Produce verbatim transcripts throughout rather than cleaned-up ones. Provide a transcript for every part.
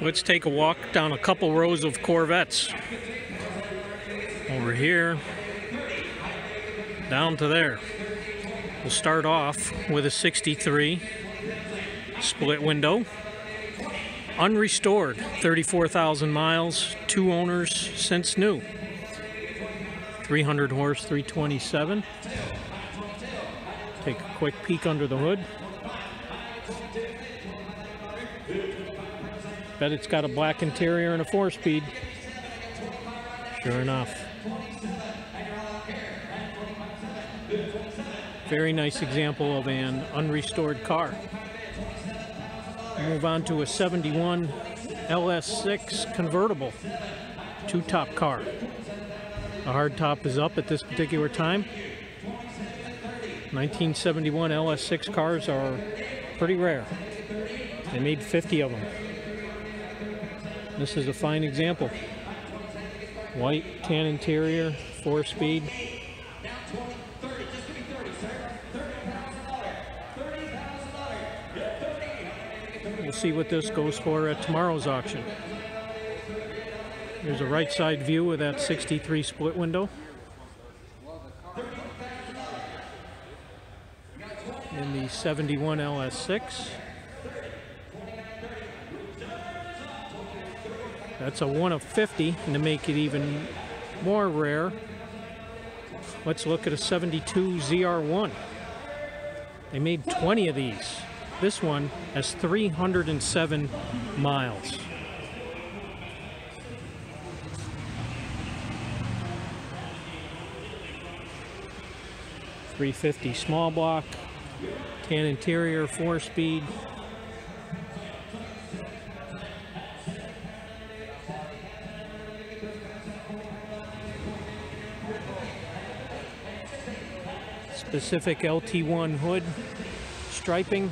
Let's take a walk down a couple rows of Corvettes. Over here, down to there. We'll start off with a sixty-three split window. Unrestored, thirty-four thousand miles, two owners since new. three hundred horse, three twenty-seven. Take a quick peek under the hood. Bet it's got a black interior and a four-speed. Sure enough. Very nice example of an unrestored car. Move on to a seventy-one L S six convertible. Two-top car. The hard top is up at this particular time. nineteen seventy-one L S six cars are pretty rare. They made fifty of them. This is a fine example. White, tan interior, four-speed. We'll see what this goes for at tomorrow's auction. Here's a right side view of that sixty-three split window. In the seventy-one L S six. That's a one of fifty, and to make it even more rare, let's look at a seventy-two Z R one. They made twenty of these. This one has three hundred seven miles. three fifty small block, tan interior, four-speed. Specific L T one hood striping.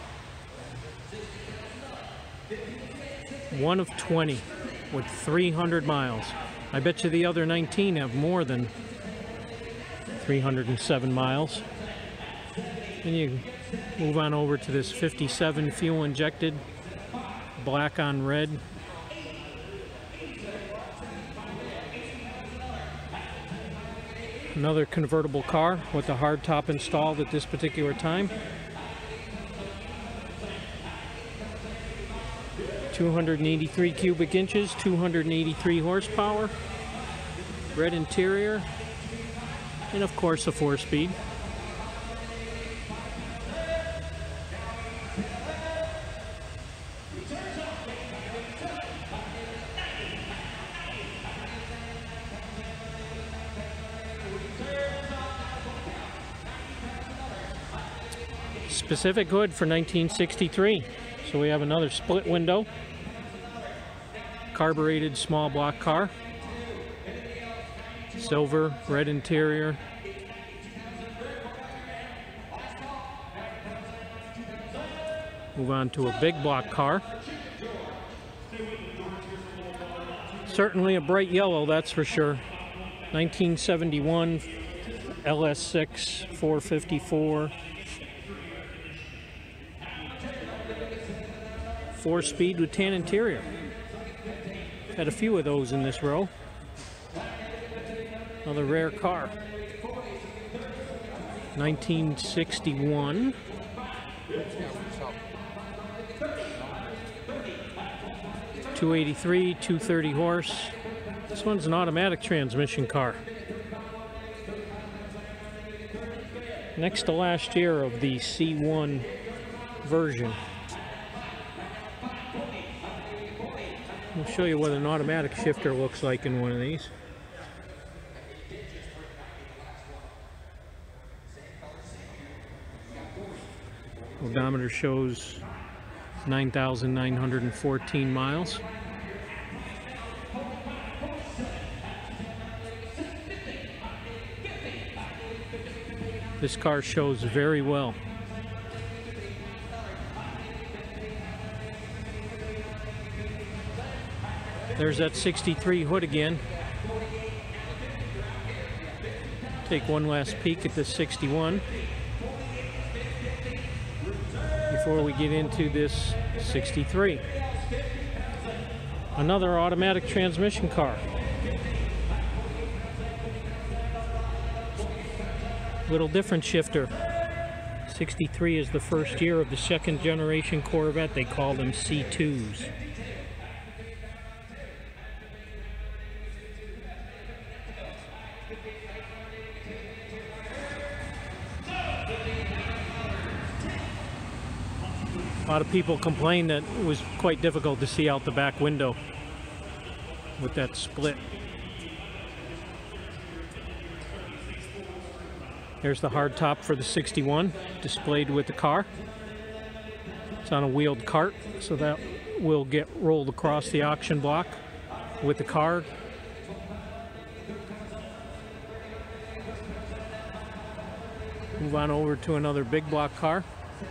One of twenty with three hundred miles. I bet you the other nineteen have more than three hundred seven miles. Then you move on over to this fifty-seven fuel injected, black on red. Another convertible car with a hard top installed at this particular time. two hundred eighty-three cubic inches, two hundred eighty-three horsepower, red interior, and of course a four-speed. Specific hood for nineteen sixty-three. So we have another split window, carbureted small block car, silver, red interior. Move on to a big block car. Certainly a bright yellow, that's for sure. nineteen seventy-one L S six four fifty-four. Four-speed with tan interior. Had a few of those in this row. Another rare car. nineteen sixty-one. two eighty-three, two thirty horse. This one's an automatic transmission car. Next to last year of the C one version. I'll show you what an automatic shifter looks like in one of these. Odometer shows nine thousand nine hundred fourteen miles. This car shows very well. There's that sixty-three hood again. Take one last peek at this sixty-one before we get into this sixty-three. Another automatic transmission car. Little different shifter. sixty-three is the first year of the second generation Corvette. They call them C twos. A lot of people complained that it was quite difficult to see out the back window with that split. There's the hard top for the sixty-one displayed with the car. It's on a wheeled cart, so that will get rolled across the auction block with the car. Move on over to another big block car.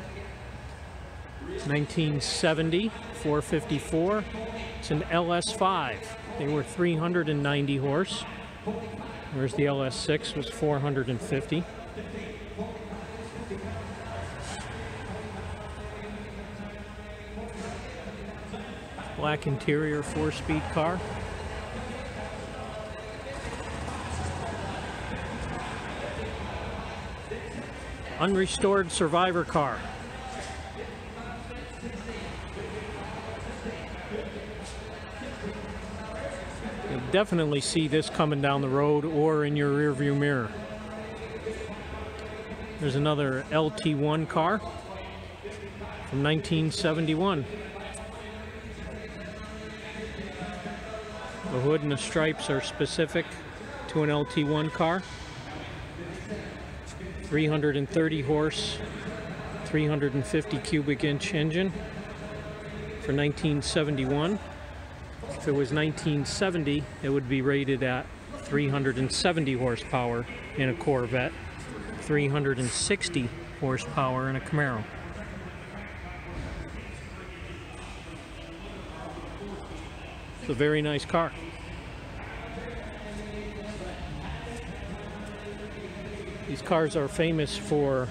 nineteen seventy four fifty-four. It's an L S five. They were three hundred ninety horse. Whereas the L S six was four hundred fifty. Black interior, four-speed car. Unrestored survivor car. You'll definitely see this coming down the road or in your rearview mirror. There's another L T one car from nineteen seventy-one. The hood and the stripes are specific to an L T one car. three hundred thirty horse, three hundred fifty cubic inch engine for nineteen seventy-one. If it was nineteen seventy, it would be rated at three hundred seventy horsepower in a Corvette, three hundred sixty horsepower in a Camaro. It's a very nice car. These cars are famous for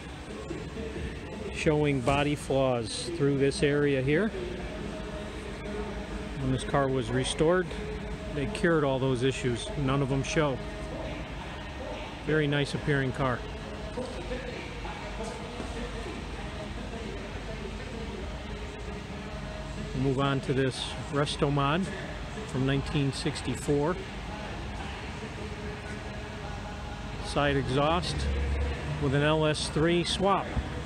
showing body flaws through this area here. When this car was restored, they cured all those issues. None of them show. Very nice appearing car. We'll move on to this Resto-Mod from nineteen sixty-four. Side exhaust with an L S three swap.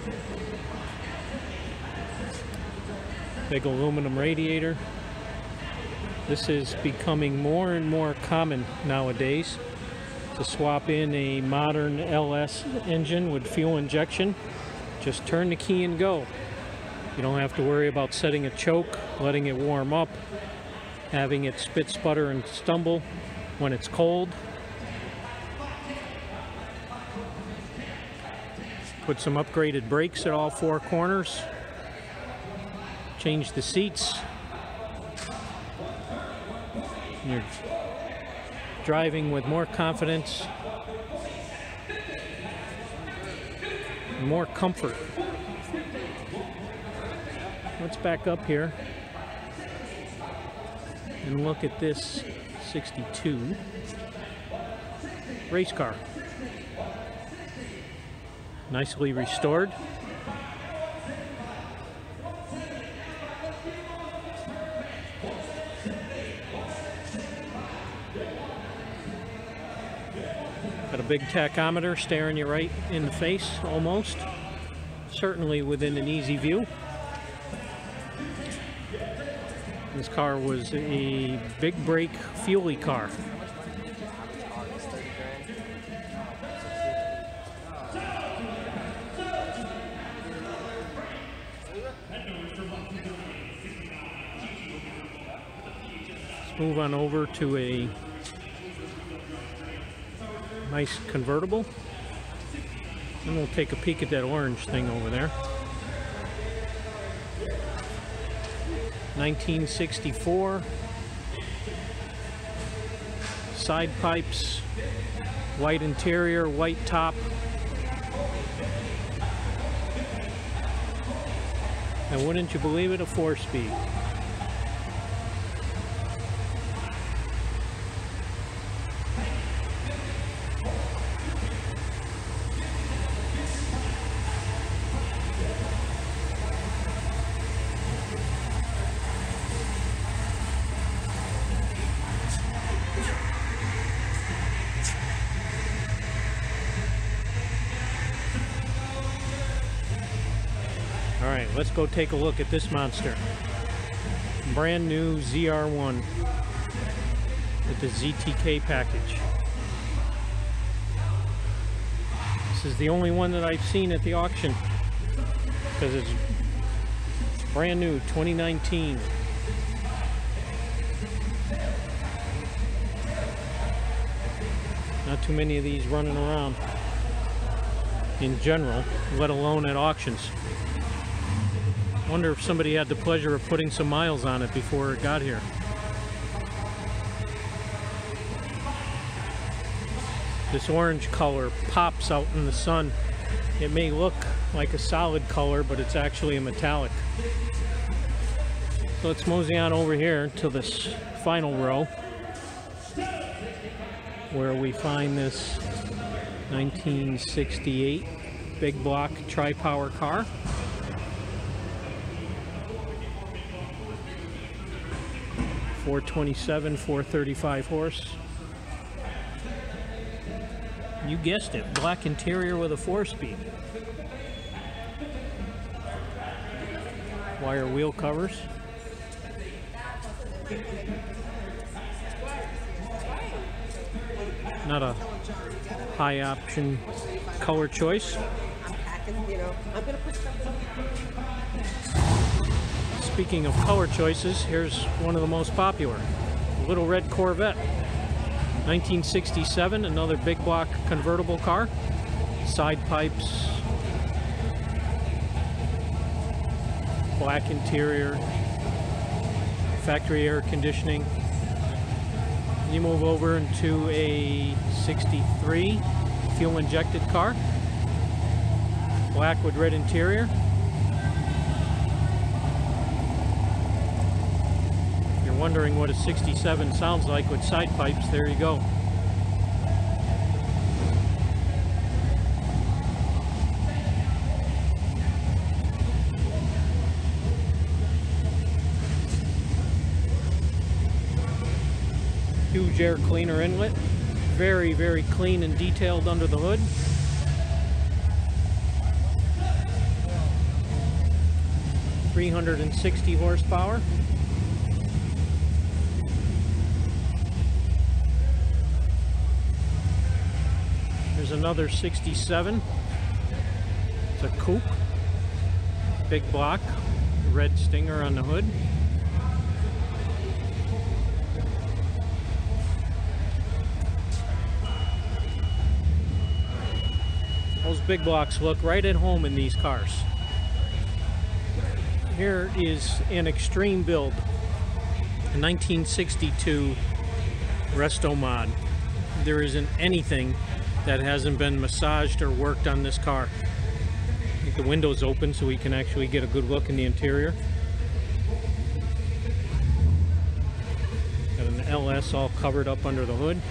Big aluminum radiator. This is becoming more and more common nowadays to swap in a modern L S engine with fuel injection. Just turn the key and go. You don't have to worry about setting a choke, letting it warm up, having it spit, sputter, and stumble when it's cold. Put some upgraded brakes at all four corners. Change the seats. You're driving with more confidence, more comfort. Let's back up here and look at this sixty-two race car. Nicely restored. Got a big tachometer staring you right in the face, almost. Certainly within an easy view. This car was a big brake fuelie car. Let's move on over to a nice convertible. And we'll take a peek at that orange thing over there. nineteen sixty-four. Side pipes, white interior, white top. And wouldn't you believe it, a four-speed. Alright, let's go take a look at this monster. Brand new Z R one with the Z T K package. This is the only one that I've seen at the auction because it's brand new, twenty nineteen. Not too many of these running around in general, let alone at auctions. Wonder if somebody had the pleasure of putting some miles on it before it got here. This orange color pops out in the sun. It may look like a solid color, but it's actually a metallic. So let's mosey on over here to this final row where we find this nineteen sixty-eight big block tri-power car. four twenty-seven, four thirty-five horse. You guessed it, black interior with a four-speed. Wire wheel covers. Not a high option color choice. Speaking of color choices, here's one of the most popular. Little red Corvette. nineteen sixty-seven, another big block convertible car. Side pipes. Black interior. Factory air conditioning. You move over into a sixty-three fuel injected car. Black with red interior. You're wondering what a sixty-seven sounds like with side pipes, there you go. Huge air cleaner inlet, very, very clean and detailed under the hood. three hundred sixty horsepower. There's another sixty-seven. It's a coupe, big block, red stinger on the hood. Those big blocks look right at home in these cars. Here is an extreme build, a nineteen sixty-two Resto-Mod. There isn't anything that hasn't been massaged or worked on this car. I think the window's open so we can actually get a good look in the interior. Got an L S all covered up under the hood.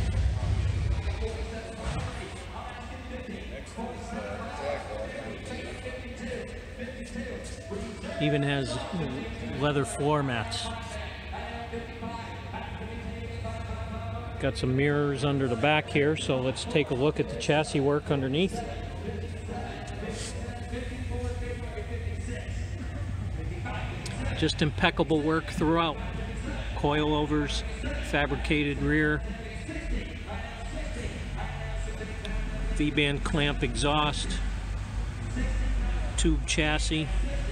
Even has leather floor mats. Got some mirrors under the back here, so let's take a look at the chassis work underneath. Just impeccable work throughout. Coilovers, fabricated rear, V-band clamp exhaust, tube chassis.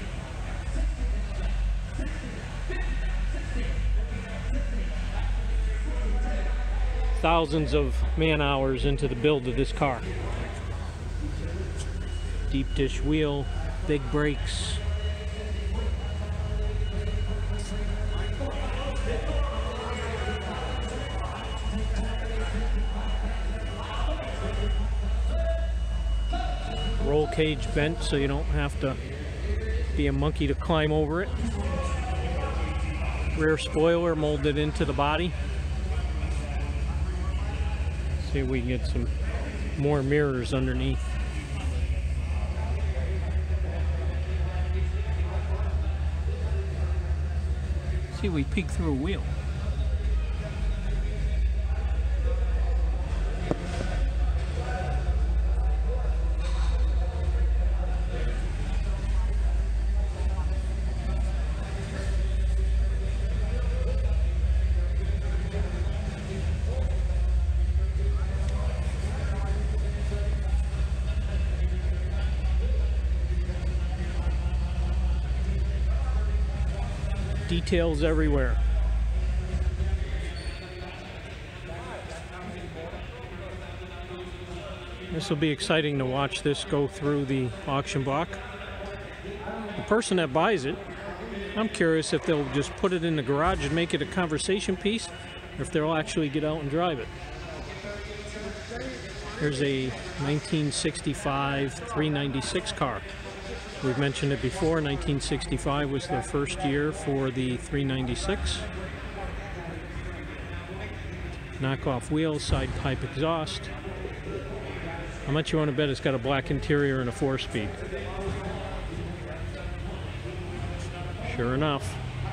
Thousands of man hours into the build of this car. Deep dish wheel, big brakes. Roll cage bent so you don't have to be a monkey to climb over it. Rear spoiler molded into the body. See if we can get some more mirrors underneath. See if we peek through a wheel. Details everywhere. This will be exciting to watch this go through the auction block. The person that buys it, I'm curious if they'll just put it in the garage and make it a conversation piece, or if they'll actually get out and drive it. Here's a nineteen sixty-five three ninety-six car. We've mentioned it before. nineteen sixty-five was the first year for the three ninety-six. Knockoff wheels, side pipe exhaust. How much you want to bet it's got a black interior and a four-speed? Sure enough.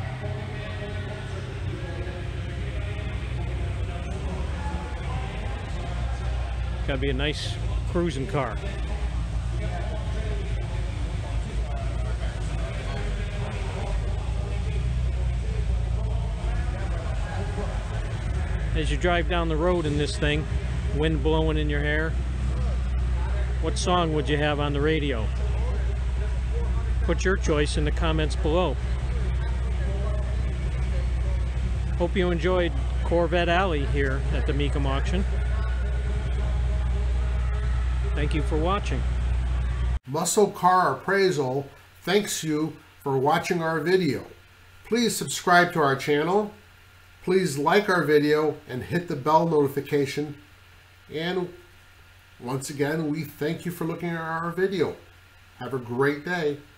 Gotta be a nice cruising car. As you drive down the road in this thing, wind blowing in your hair, what song would you have on the radio? Put your choice in the comments below. Hope you enjoyed Corvette Alley here at the Mecum Auction. Thank you for watching. Muscle Car Appraisal thanks you for watching our video. Please subscribe to our channel. Please like our video and hit the bell notification. And once again, we thank you for looking at our video. Have a great day.